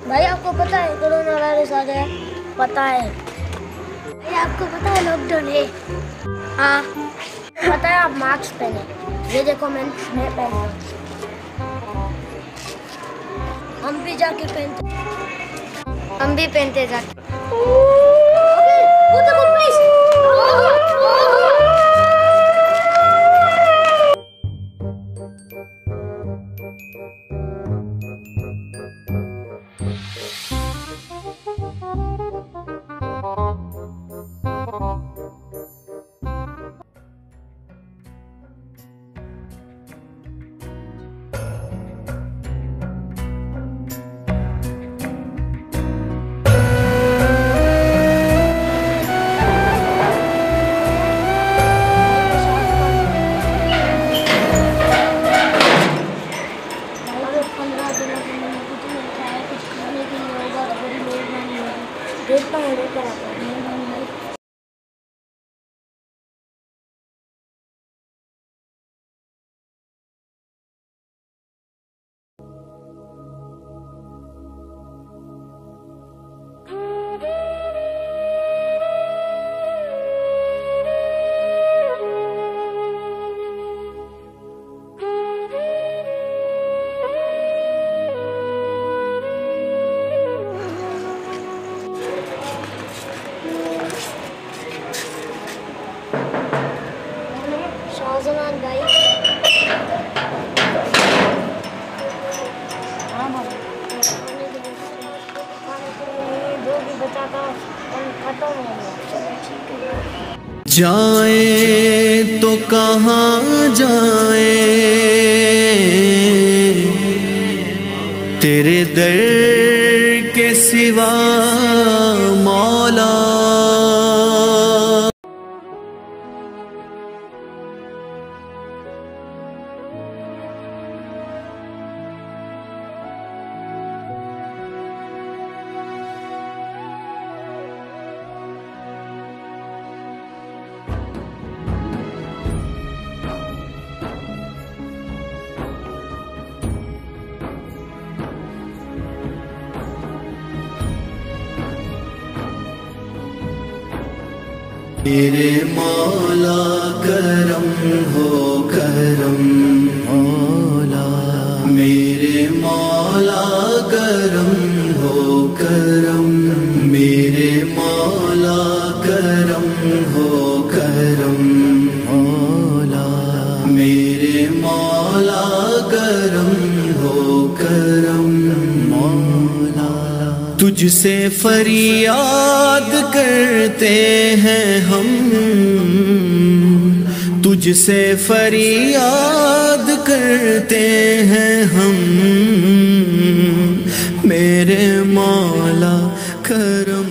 भाई आपको पता है कोरोना वायरस आ गया? पता है। भाई आपको पता है लॉकडाउन है? हाँ पता है। आप मास्क पहने, ये देखो मैं पहना। हम भी जाके पहनते, हम भी पहनते जाके। वो देखो पुलिस। देखता हूँ लेकर आता हूँ। शाहजमान भाई, जो भी बचा था खत्म हो गया। जाए तो कहाँ जाए, तेरे दर के सिवा मौला। मेरे मौला करम हो करम मौला, मेरे मौला करम हो करम, मेरे मौला करम हो करम मौला, मेरे मौला करम हो करम मौला। तुझसे फरियाद करते हैं हम, तुझसे फरियाद करते हैं हम, मेरे मौला करम।